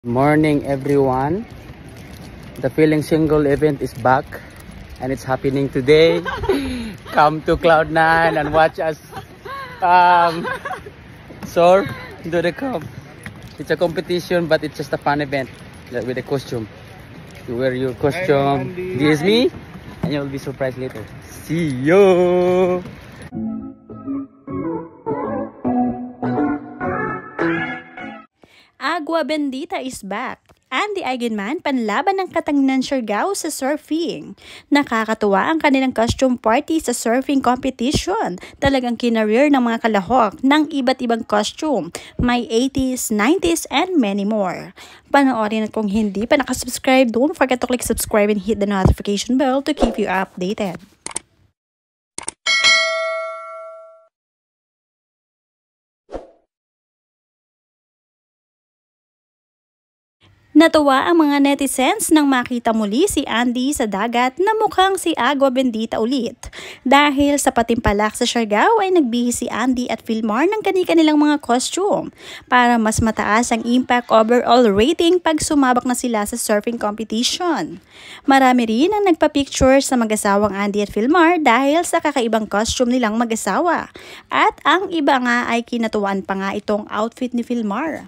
Morning everyone, the Feeling Single event is back and it's happening today. Come to Cloud9 and watch us soar into the cup. It's a competition, but it's just a fun event with a costume. You wear your costume, this is me, and you'll be surprised later. See you. Agua Bendita is back. Andy Eigenman panlaban ng Katanginan Siargao sa surfing. Nakakatuwa ang kanilang costume party sa surfing competition. Talagang kinareer ng mga kalahok ng iba't ibang costume. May 80s, 90s, and many more. Panoorin at kung hindi pa nakasubscribe, don't forget to click subscribe and hit the notification bell to keep you updated. Natuwa ang mga netizens nang makita muli si Andy sa dagat na mukhang si Agua Bendita ulit. Dahil sa patimpalak sa Siargao ay nagbihis si Andy at Philmar ng kani-kanilang mga costume para mas mataas ang impact overall rating pag sumabak na sila sa surfing competition. Marami rin ang nagpa-picture sa mag-asawang Andy at Philmar dahil sa kakaibang costume nilang mag-asawa. At ang iba nga ay kinatuwaan pa nga itong outfit ni Philmar.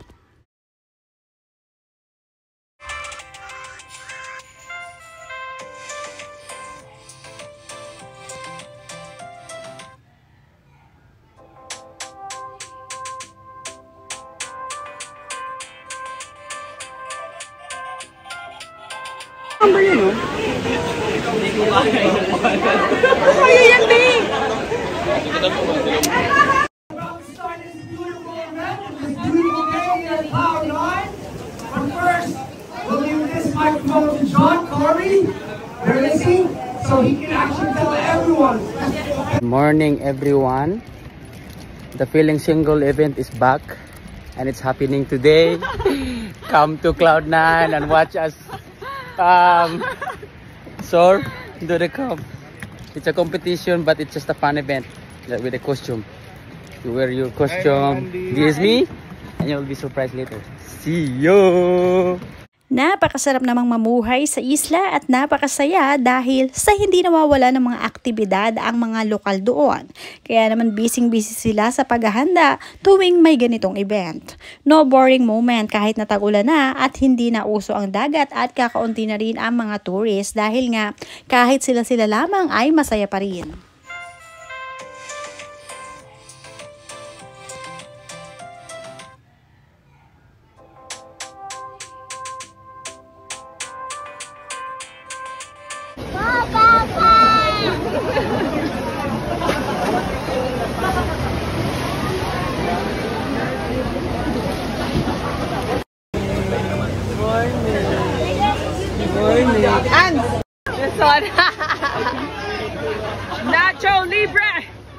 Ano yun, no? Kaya yan, babe! First, we'll leave this microphone to John Corey. They're listening, so he can actually tell everyone. Good morning everyone. The Feeling Single event is back and it's happening today. Come to Cloud9 and watch us soar into the cup. It's a competition, but it's just a fun event with a costume. You wear your costume, this is me, and you'll be surprised later. See you. Napakasarap namang mamuhay sa isla at napakasaya dahil sa hindi nawawala ng mga aktibidad ang mga lokal doon. Kaya naman busy-busy sila sa paghahanda tuwing may ganitong event. No boring moment kahit na tag-ulan na at hindi na uso ang dagat at kakaunti na rin ang mga tourists dahil nga kahit sila-sila lamang ay masaya pa rin. And this one, Nacho Libre.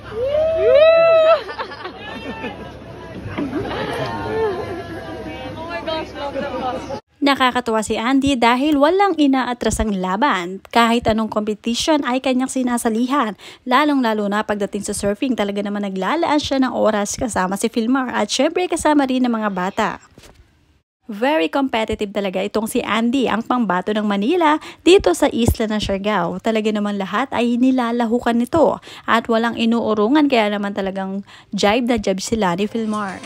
Oh my gosh, love that bus. Nakakatuwa si Andy dahil walang inaatras ang laban. Kahit anong competition ay kanyang sinasalihan. Lalong-lalo na pagdating sa surfing, talaga naman naglalaan siya ng oras kasama si Philmar at syempre kasama rin ng mga bata. Very competitive talaga itong si Andy, ang pangbato ng Manila dito sa isla ng Siargao. Talaga naman lahat ay nilalahukan nito at walang inuurungan, kaya naman talagang jibe na jibe sila ni Philmar.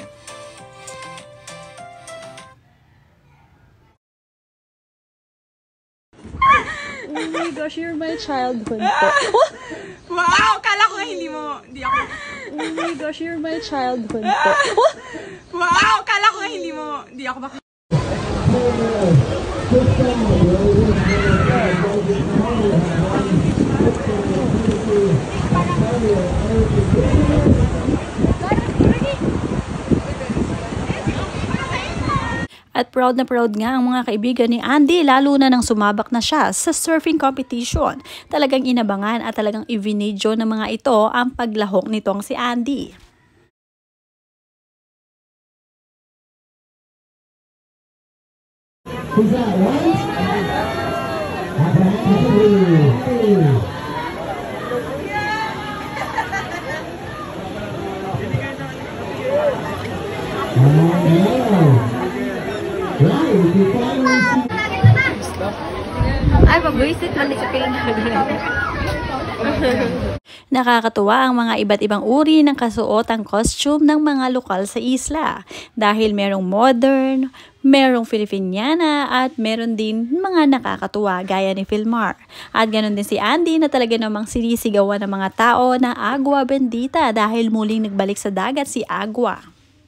Oh my gosh, you're my childhood po. Wow, kala ko hindi ako. Oh my gosh, you're my childhood po. Wow, kala ko hindi ako baka. At proud na proud nga ang mga kaibigan ni Andy, lalo na nang sumabak na siya sa surfing competition. Talagang inabangan at talagang i-video ng mga ito ang paglahok nitong si Andy. Wow, Ay, pag-visit man sa Nakakatuwa ang mga iba't ibang uri ng kasuotang costume ng mga lokal sa isla. Dahil merong modern, merong Filipiniana, at meron din mga nakakatuwa gaya ni Filmar. At ganoon din si Andy na talaga namang sinisigawan ng mga tao na Agua Bendita dahil muling nagbalik sa dagat si Agua.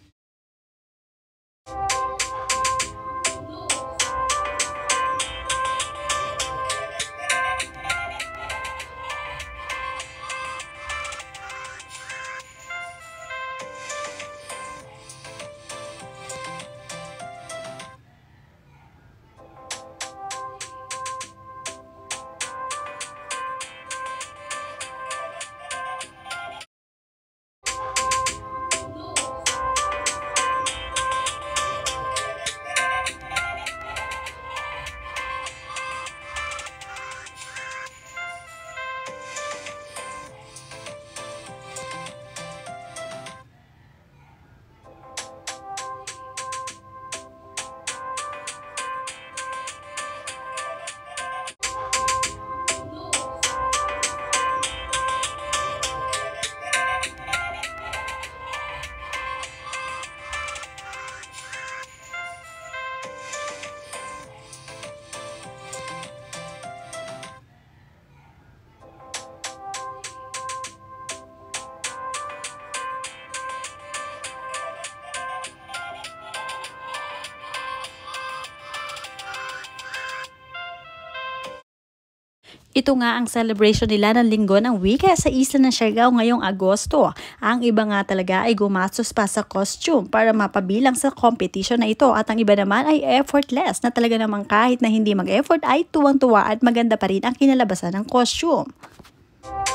Ito nga ang celebration nila ng Linggo ng Wika sa isla ng Siargao ngayong Agosto. Ang iba nga talaga ay gumastos pa sa costume para mapabilang sa competition na ito, at ang iba naman ay effortless na talaga namang kahit na hindi mag-effort ay tuwang-tuwa at maganda pa rin ang kinalabasan ng costume.